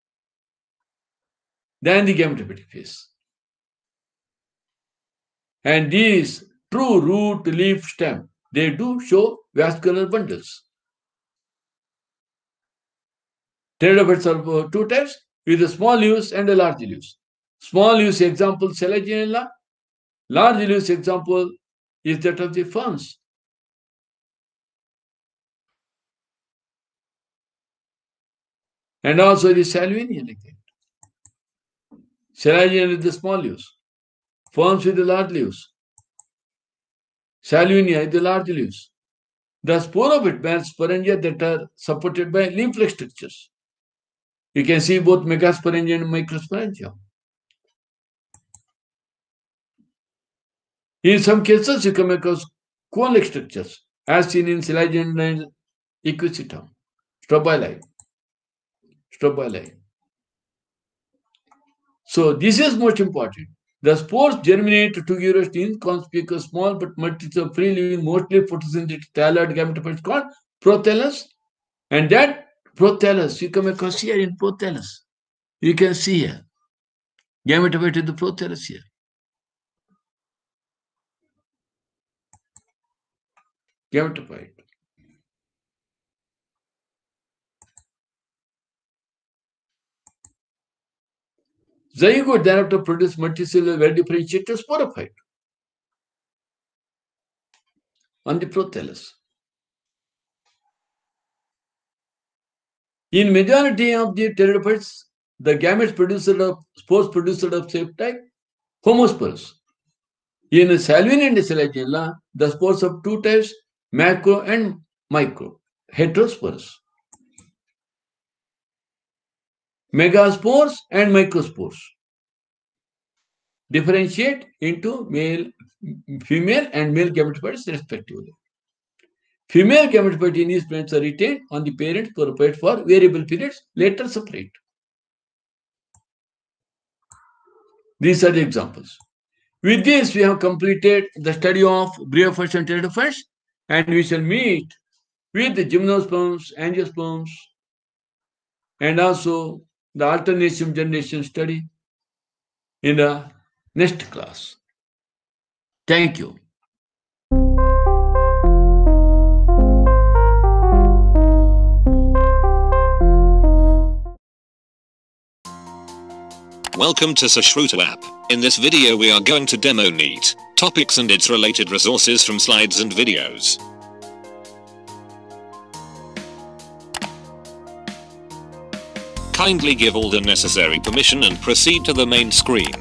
than the gametophytic phase. And these true root, leaf, stem, they do show vascular bundles. Pteridophytes are two types, with a small leaves and a large leaves. Small leaves example Selaginella. Large leaves example is that of the ferns. And also the Salvinia like that. Selaginella with the small leaves. Ferns with the large leaves. Salvinia with the large leaves. The sporophyte bears sporangia that are supported by leaf-like structures. You can see both megasporangia and microsporangia. In some cases, you come across cone-like structures, as seen in Selaginella and Equisetum, strobili. Strobili. So this is most important. The spores germinate tuberous inconspicuous, small but multiple free living, mostly photosynthetic thalloid gametophytes called prothallus. And that prothallus, you come across here in prothallus. You can see here. Gametophyte in the prothallus here. Gametophyte. Zygote thereafter produce multicellular well-differentiated sporophyte on the prothallus. In majority of the pteridophytes, the gametes produced of spores produced of shape type homosporous. In Salvinia and Selaginella, the spores of two types, macro and micro, heterosporous. Megaspores and microspores differentiate into male, female and male gametophytes respectively. Female gametophytes in these plants are retained on the parent sporophyte for variable periods, later separate. These are the examples. With this, we have completed the study of bryophytes and pteridophytes, and we shall meet with the gymnosperms, angiosperms, and also the alternation generation study in the next class. Thank you. Welcome to Sushruta app. In this video we are going to demo NEET topics and its related resources from slides and videos. Kindly give all the necessary permission and proceed to the main screen.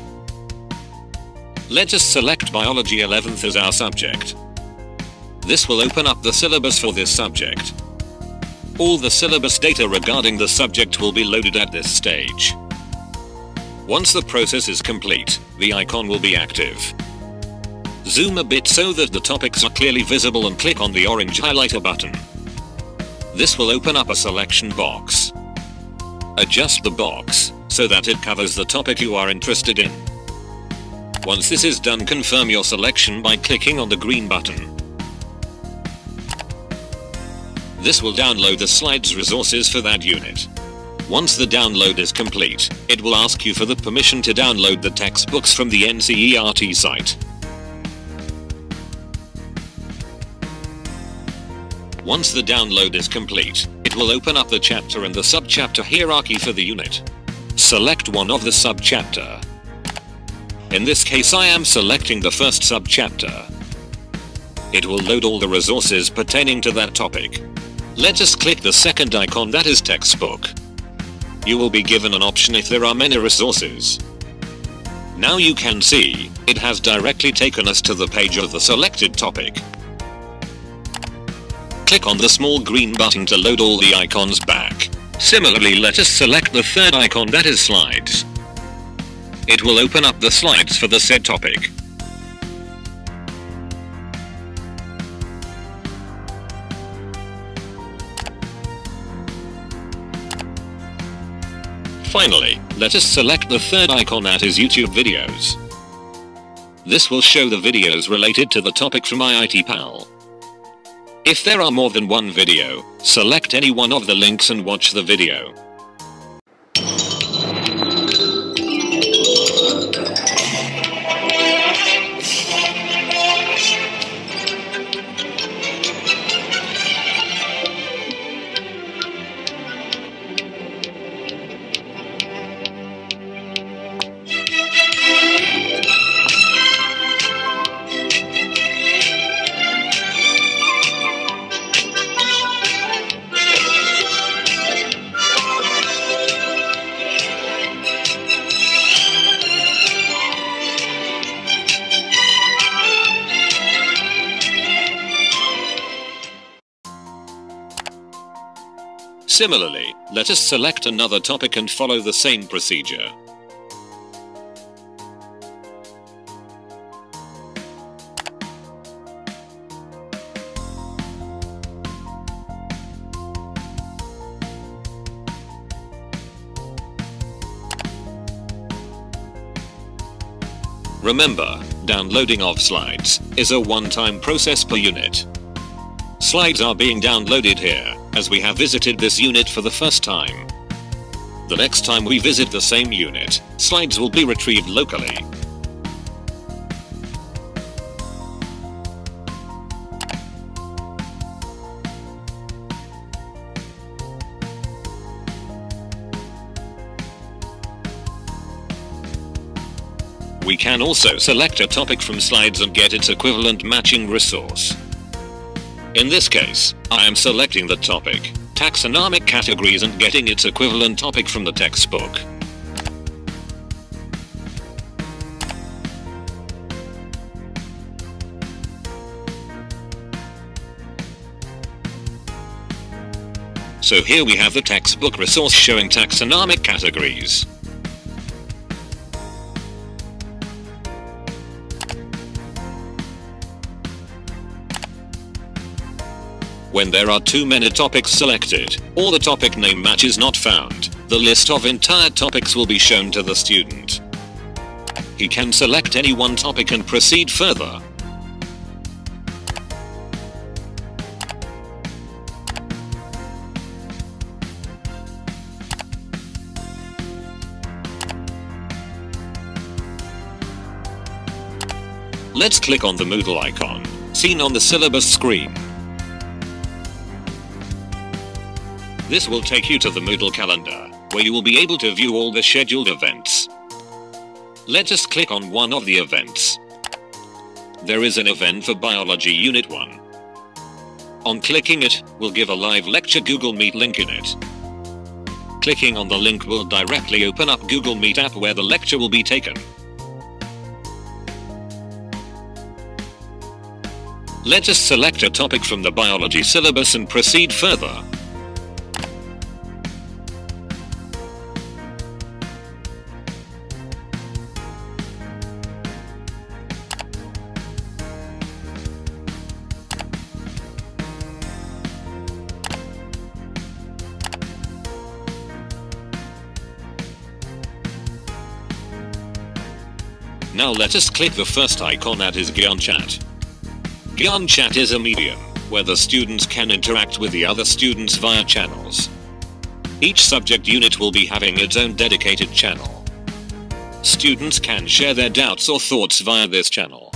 Let us select Biology eleventh as our subject. This will open up the syllabus for this subject. All the syllabus data regarding the subject will be loaded at this stage. Once the process is complete, the icon will be active. Zoom a bit so that the topics are clearly visible and click on the orange highlighter button. This will open up a selection box. Adjust the box so that it covers the topic you are interested in. Once this is done, confirm your selection by clicking on the green button. This will download the slides resources for that unit. Once the download is complete, it will ask you for the permission to download the textbooks from the N C E R T site. Once the download is complete, it will open up the chapter and the subchapter hierarchy for the unit. Select one of the subchapter. In this case, I am selecting the first subchapter. It will load all the resources pertaining to that topic. Let us click the second icon, that is textbook. You will be given an option if there are many resources. Now you can see, it has directly taken us to the page of the selected topic. Click on the small green button to load all the icons back. Similarly, let us select the third icon, that is slides. It will open up the slides for the said topic. Finally, let us select the third icon, that is YouTube videos. This will show the videos related to the topic from I I T Pal. If there are more than one video, select any one of the links and watch the video. Similarly, let us select another topic and follow the same procedure. Remember, downloading of slides is a one-time process per unit. Slides are being downloaded here, as we have visited this unit for the first time. The next time we visit the same unit, slides will be retrieved locally. We can also select a topic from slides and get its equivalent matching resource. In this case, I am selecting the topic, taxonomic categories, and getting its equivalent topic from the textbook. So here we have the textbook resource showing taxonomic categories. When there are too many topics selected, or the topic name match is not found, the list of entire topics will be shown to the student. He can select any one topic and proceed further. Let's click on the Moodle icon, seen on the syllabus screen. This will take you to the Moodle calendar, where you will be able to view all the scheduled events. Let us click on one of the events. There is an event for Biology Unit one. On clicking it, we'll give a live lecture Google Meet link in it. Clicking on the link will directly open up Google Meet app where the lecture will be taken. Let us select a topic from the biology syllabus and proceed further. Now let us click the first icon, that is Gyan Chat. Gyan Chat is a medium where the students can interact with the other students via channels. Each subject unit will be having its own dedicated channel. Students can share their doubts or thoughts via this channel.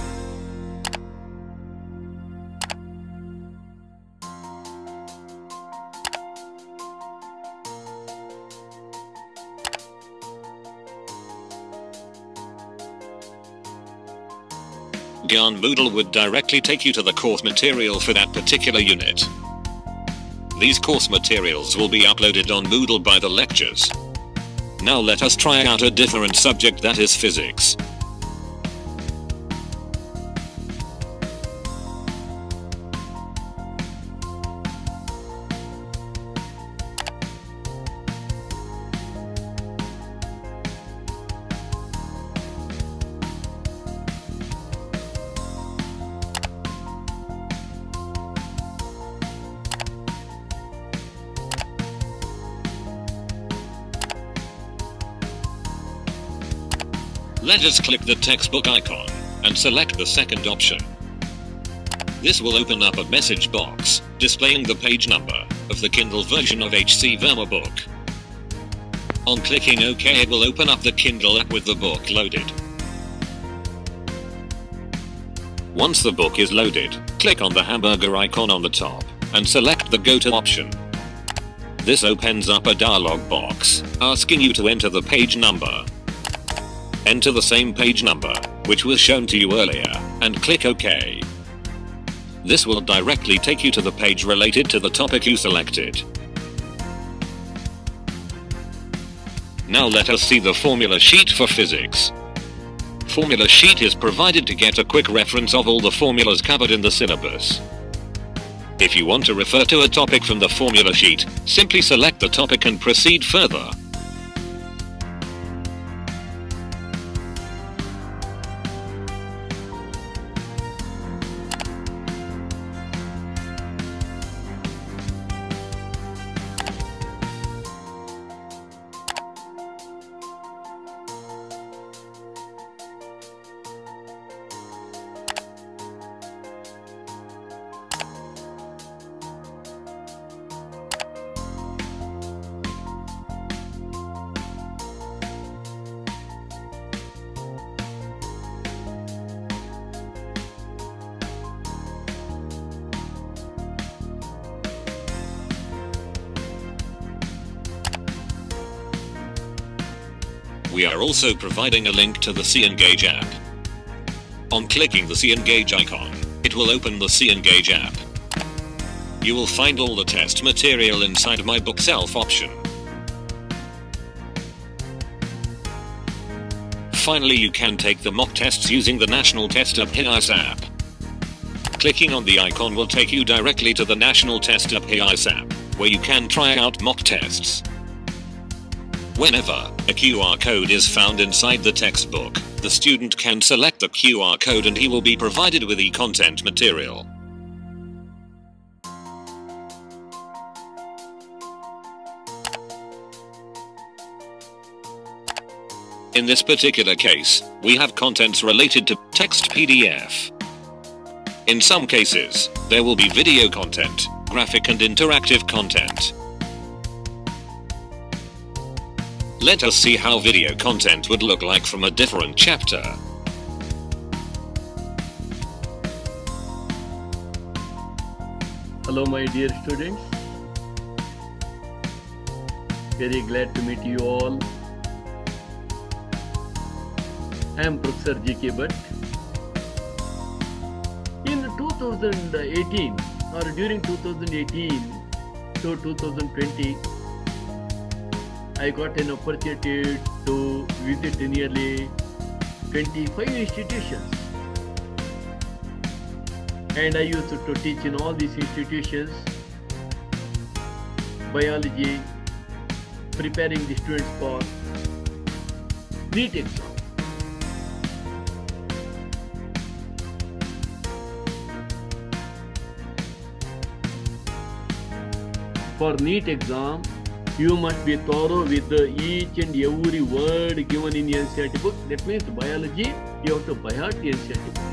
Gyan Moodle would directly take you to the course material for that particular unit. These course materials will be uploaded on Moodle by the lectures. Now let us try out a different subject, that is physics. Let us click the textbook icon and select the second option. This will open up a message box displaying the page number of the Kindle version of H C Verma book. On clicking OK, it will open up the Kindle app with the book loaded. Once the book is loaded, click on the hamburger icon on the top and select the Go To option. This opens up a dialog box asking you to enter the page number. Enter the same page number, which was shown to you earlier, and click OK. This will directly take you to the page related to the topic you selected. Now let us see the formula sheet for physics. Formula sheet is provided to get a quick reference of all the formulas covered in the syllabus. If you want to refer to a topic from the formula sheet, simply select the topic and proceed further. We are also providing a link to the Cengage app. On clicking the Cengage icon, it will open the Cengage app. You will find all the test material inside My Book Self option. Finally, you can take the mock tests using the National Test Hub H I S app. Clicking on the icon will take you directly to the National Test Hub H I S app, where you can try out mock tests. Whenever a Q R code is found inside the textbook, the student can select the Q R code and he will be provided with e-content material. In this particular case, we have contents related to text P D F. In some cases, there will be video content, graphic and interactive content. Let us see how video content would look like from a different chapter. Hello my dear students. Very glad to meet you all. I am Professor G K Bhatt. In two thousand eighteen or during two thousand eighteen to two thousand twenty, I got an opportunity to visit nearly twenty-five institutions. And I used to teach in all these institutions biology, preparing the students for NEET exam. For NEET exam, you must be thorough with the each and every word given in N C E R T book. That means biology, you have to by heart N C E R T book.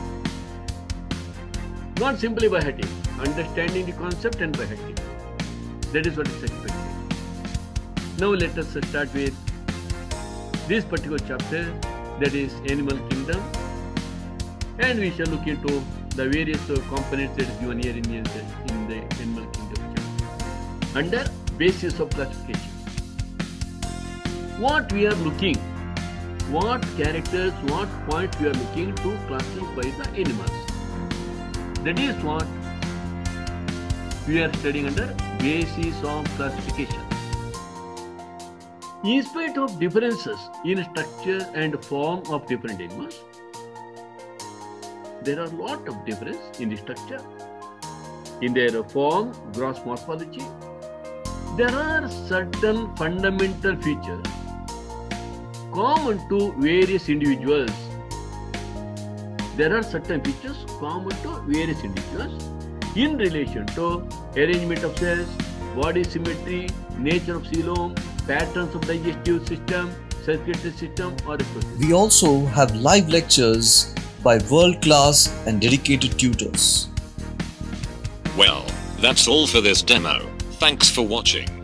Not simply by hearting, understanding the concept and by hearting. That is what is expected. Now let us start with this particular chapter, that is Animal Kingdom, and we shall look into the various components that is given here in the, in the Animal Kingdom chapter. Under basis of classification, what we are looking, what characters, what points we are looking to classify the animals. That is what we are studying under basis of classification. In spite of differences in structure and form of different animals, there are a lot of difference in the structure, in their form, gross morphology. There are certain fundamental features common to various individuals. There are certain features common to various individuals in relation to arrangement of cells, body symmetry, nature of coelom, patterns of digestive system, circulatory system, or reproductive. We also have live lectures by world-class and dedicated tutors. Well, that's all for this demo. Thanks for watching.